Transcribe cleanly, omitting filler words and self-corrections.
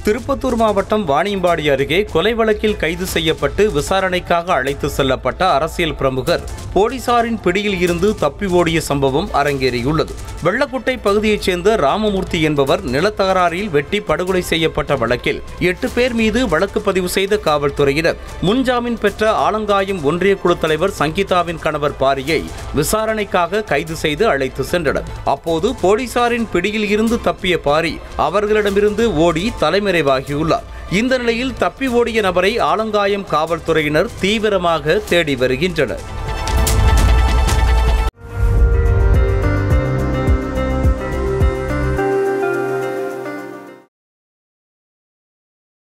திருப்பத்தூர் மாவட்டம் வாணியம்பாடி அருகே கொலை வழக்கில் கைது செய்யப்பட்டு விசாரணைக்காக அழைத்து செல்லப்பட்ட அரசியல் பிரமுகர் போலீசாரின் பிடியில் இருந்து தப்பி ஓடிய சம்பவம் அரங்கேறியுள்ளது. வெள்ளக்குட்டை பகுதியைச் சேர்ந்த ராமமூர்த்தி என்பவர் நிலத்தகராறில் வெட்டி படுகொலை செய்யப்பட்ட வழக்கில் 8 பேர் மீது வழக்கு பதிவு செய்த காவல்துறையினர் முன்ஜாமீன் பெற்ற ஆலங்காயம் ஒன்றிய குழு தலைவர் சங்கீதாவின் கணவர் பாரியை விசாரணைக்காக கைது செய்து அழைத்து சென்றனர். அப்போது போலீசாரின் பிடியில் இருந்து தப்பிய பாரி அவர்களிடமிருந்து ஓடி தலைமறைவாகியுள்ளார். இந்த நிலையில் தப்பி ஓடிய நபரை ஆலங்காயம் காவல்துறையினர் தீவிரமாக தேடி வருகின்றனர்.